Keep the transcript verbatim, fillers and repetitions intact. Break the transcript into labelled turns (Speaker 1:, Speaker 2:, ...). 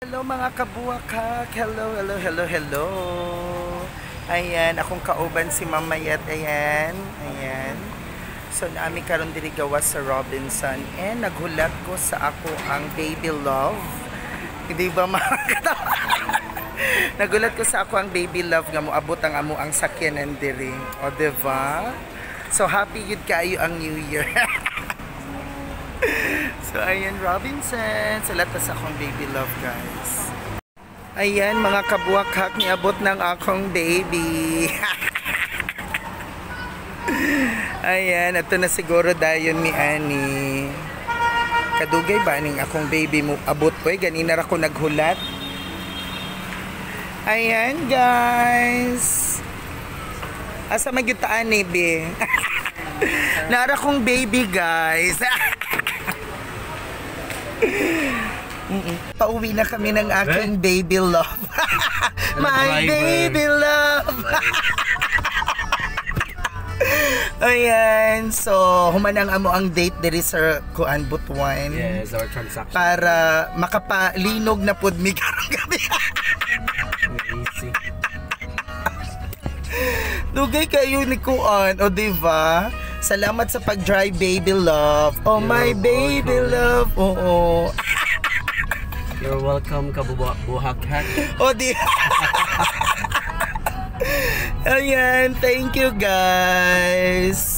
Speaker 1: Hello mga kabuwakak, hello, hello, hello, hello. Ayan, akong kauban si Mamayat, ayan, ayan. So naami karon diri gawas sa Robinson and naghulat ko sa ako ang baby love. Hindi ba mga katawa? Nagulat ko sa ako ang baby love nga moabot ang amo ang sakyanan diri. O diba? So happy yun kayo ang New Year. So ayan Robinson, salat sa akong baby love guys. Ayan mga kabuwakak, niabot ng akong baby. Ayan, ito na siguro dayon ni Annie. Kadugay ba ning akong baby mo abot po eh, ganina ra ko naghulat. Ayan guys. Asa magyutaan ni be? Nara kong baby guys. Pauwi na kami ng aking baby love. My baby love. Ayan, so humanang amo ang date diri sa Kuan Butuan.
Speaker 2: Yes, our transaction.
Speaker 1: Para makapalinog na pud mi karong gabi.
Speaker 2: Easy.
Speaker 1: Dugay kayo ni Kuan, o diba? Salamat sa pag-drive baby love. Oh
Speaker 2: You're
Speaker 1: my baby
Speaker 2: welcome.
Speaker 1: love. Oo.
Speaker 2: You're welcome, kabuhakak.
Speaker 1: O di. Ayan, thank you guys.